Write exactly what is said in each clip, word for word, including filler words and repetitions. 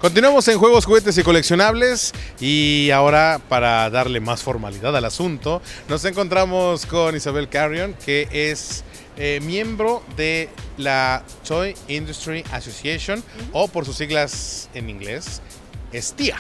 Continuamos en Juegos, Juguetes y Coleccionables y ahora para darle más formalidad al asunto nos encontramos con Isabel Carrion, que es eh, miembro de la Toy Industry Association, uh-huh. o por sus siglas en inglés, es TIA.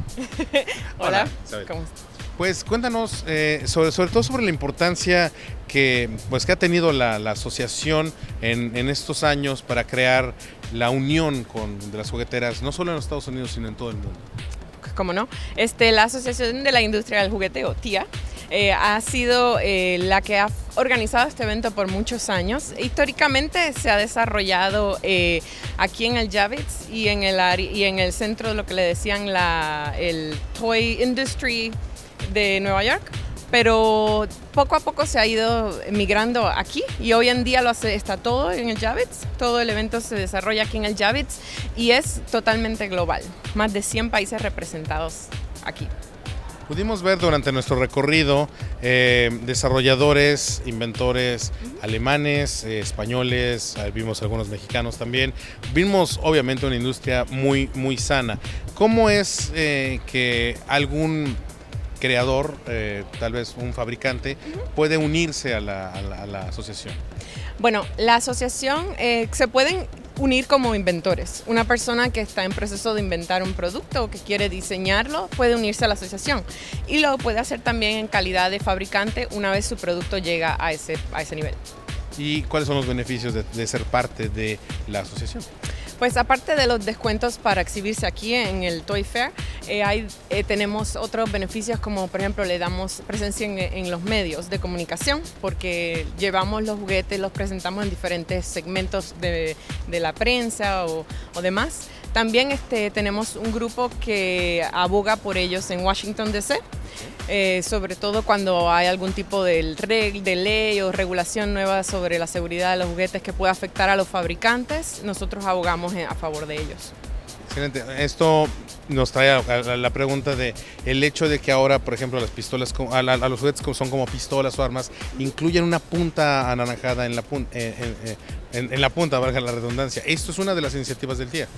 Hola, Hola, Isabel. ¿Cómo estás? Pues cuéntanos eh, sobre, sobre todo sobre la importancia que, pues, que ha tenido la, la asociación en, en estos años para crear la unión con, de las jugueteras, no solo en los Estados Unidos, sino en todo el mundo. ¿Cómo no? Este, la Asociación de la Industria del Jugueteo, TIA, eh, ha sido eh, la que ha organizado este evento por muchos años. Históricamente se ha desarrollado eh, aquí en el Javits y en el, y en el centro de lo que le decían la, el Toy Industry de Nueva York, pero poco a poco se ha ido migrando aquí y hoy en día lo hace, está todo en el Javits, todo el evento se desarrolla aquí en el Javits y es totalmente global, más de cien países representados aquí. Pudimos ver durante nuestro recorrido eh, desarrolladores, inventores uh-huh. alemanes, eh, españoles, eh, vimos algunos mexicanos también, vimos obviamente una industria muy, muy sana. ¿Cómo es eh, que algún creador, eh, tal vez un fabricante, uh-huh. puede unirse a la, a la, a la asociación? Bueno, la asociación eh, se pueden unir como inventores. Una persona que está en proceso de inventar un producto o que quiere diseñarlo puede unirse a la asociación y lo puede hacer también en calidad de fabricante una vez su producto llega a ese, a ese nivel. ¿Y cuáles son los beneficios de, de ser parte de la asociación? Pues aparte de los descuentos para exhibirse aquí en el Toy Fair, eh, hay, eh, tenemos otros beneficios como por ejemplo le damos presencia en, en los medios de comunicación porque llevamos los juguetes, los presentamos en diferentes segmentos de, de la prensa o, o demás. También este, tenemos un grupo que aboga por ellos en Washington D C, eh, sobre todo cuando hay algún tipo de, reg de ley o regulación nueva sobre la seguridad de los juguetes que pueda afectar a los fabricantes, nosotros abogamos a favor de ellos. Excelente. Esto nos trae a la, la pregunta de el hecho de que ahora, por ejemplo, las pistolas, a, la, a los juguetes son como pistolas o armas, incluyen una punta anaranjada en la, pun en, en, en, en la punta, valga la redundancia. Esto es una de las iniciativas del TIA.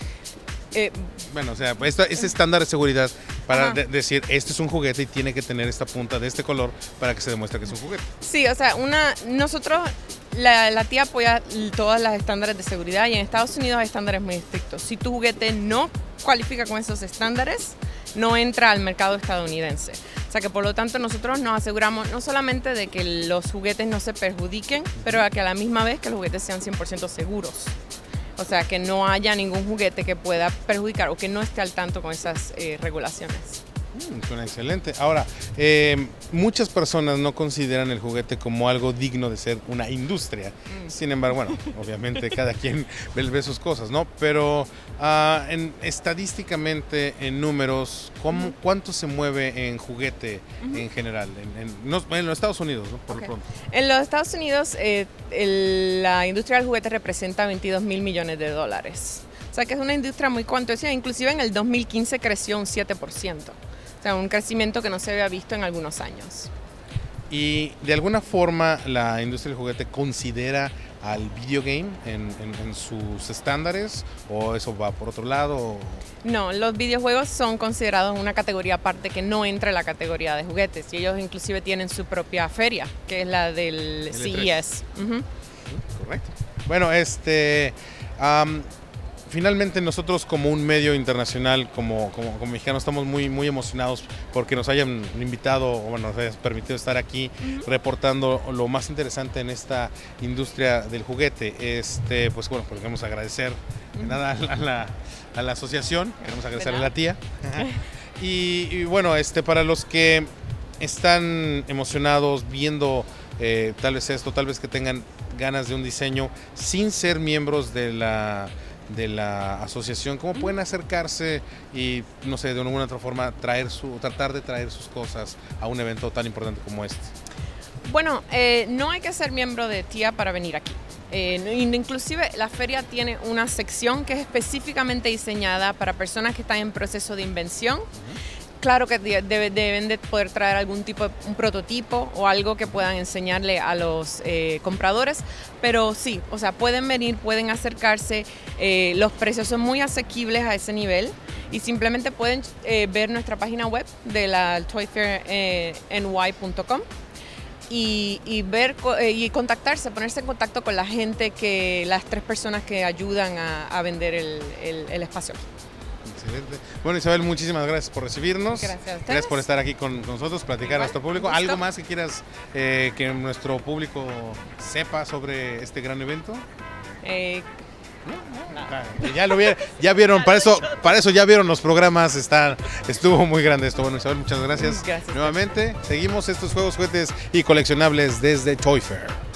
Eh, bueno, o sea, esta, este estándar de seguridad para de, decir, este es un juguete y tiene que tener esta punta de este color para que se demuestre que es un juguete. Sí, o sea, una, nosotros, la, la TIA apoya todas las estándares de seguridad y en Estados Unidos hay estándares muy estrictos. Si tu juguete no cualifica con esos estándares, no entra al mercado estadounidense. O sea que por lo tanto nosotros nos aseguramos no solamente de que los juguetes no se perjudiquen, pero que a la misma vez que los juguetes sean cien por ciento seguros. O sea, que no haya ningún juguete que pueda perjudicar o que no esté al tanto con esas eh, regulaciones. Mm, suena excelente. Ahora, eh, muchas personas no consideran el juguete como algo digno de ser una industria. Mm. Sin embargo, bueno, obviamente cada quien ve, ve sus cosas, ¿no? Pero uh, en, estadísticamente, en números, ¿cómo, mm. ¿cuánto se mueve en juguete mm-hmm. en general? En, en, no, en los Estados Unidos, ¿no? Por okay. lo pronto. En los Estados Unidos, eh, el, la industria del juguete representa veintidós mil millones de dólares. O sea que es una industria muy cuantiosa, inclusive en el dos mil quince creció un siete por ciento. O sea, un crecimiento que no se había visto en algunos años. ¿Y de alguna forma la industria del juguete considera al videogame en, en, en sus estándares o eso va por otro lado? No, los videojuegos son considerados una categoría aparte que no entra en la categoría de juguetes y ellos inclusive tienen su propia feria, que es la del C E S. Uh-huh. Correcto. Bueno, este... Um, Finalmente nosotros como un medio internacional, como, como, como mexicanos, estamos muy, muy emocionados porque nos hayan invitado o bueno, nos hayan permitido estar aquí uh-huh. reportando lo más interesante en esta industria del juguete. Este, pues bueno, pues queremos agradecer uh-huh. nada, a, la, a la asociación, queremos agradecerle a la TIA. y, y bueno, este, para los que están emocionados viendo eh, tal vez esto, tal vez que tengan ganas de un diseño sin ser miembros de la... de la asociación, ¿cómo pueden acercarse y, no sé, de alguna otra forma traer su, tratar de traer sus cosas a un evento tan importante como este? Bueno, eh, no hay que ser miembro de TIA para venir aquí. Eh, inclusive la feria tiene una sección que es específicamente diseñada para personas que están en proceso de invención. Uh-huh. claro que debe, deben de poder traer algún tipo de un prototipo o algo que puedan enseñarle a los eh, compradores, pero sí, o sea, pueden venir, pueden acercarse, eh, los precios son muy asequibles a ese nivel y simplemente pueden eh, ver nuestra página web de la toy fair n y punto com y, y ver eh, y contactarse, ponerse en contacto con la gente, que las tres personas que ayudan a, a vender el, el, el espacio aquí. Excelente. Bueno, Isabel, muchísimas gracias por recibirnos. Gracias a ustedes. Gracias por estar aquí con, con nosotros, platicar Igual, a nuestro público. ¿Algo más que quieras eh, que nuestro público sepa sobre este gran evento? Eh, No, no, no. Ya lo vieron, ya vieron, para eso, para eso ya vieron los programas, está, estuvo muy grande esto. Bueno, Isabel, muchas gracias. Gracias. Nuevamente, seguimos estos juegos, juguetes y coleccionables desde Toy Fair.